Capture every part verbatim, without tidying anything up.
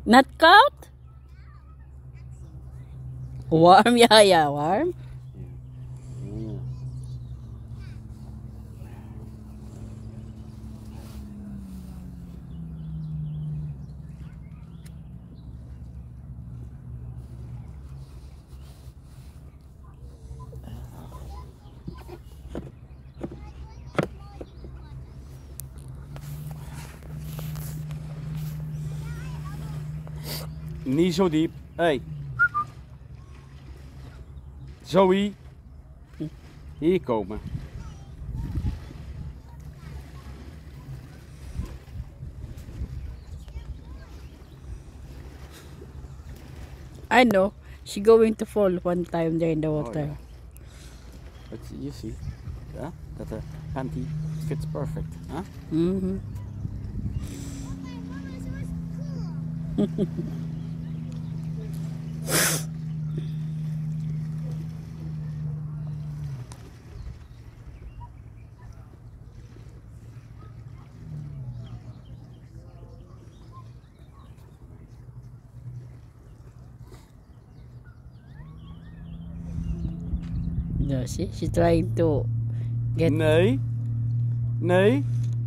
Not cold? Warm, yeah, yeah, warm. Yeah. Niet zo diep. Hey. Zoe. Hier komen. I know. She going to fall one time there in the water. Oh, yeah. But you see, yeah, that the panty fits perfect, huh? Mm-hmm. No, see, she's trying to get. Nee. Nee.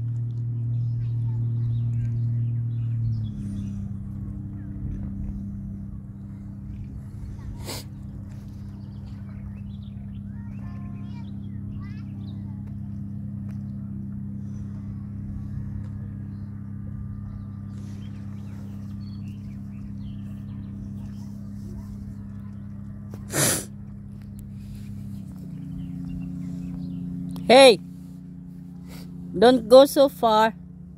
Hey, don't go so far.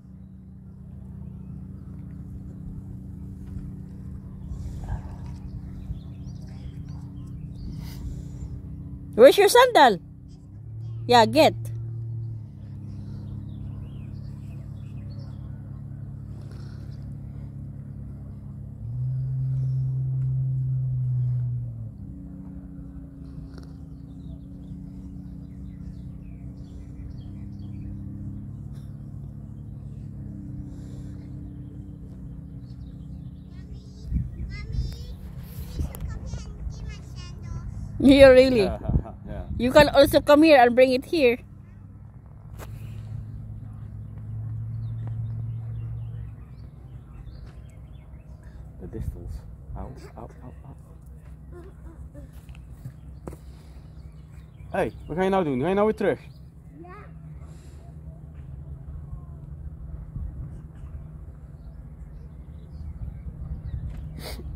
Where's your sandal? Yeah, get. You really? Yeah, yeah. You can also come here and bring it here. The distance. Ow, ow, ow, ow. Hey, wat ga je nou doen? Ga je nou weer terug? Ja.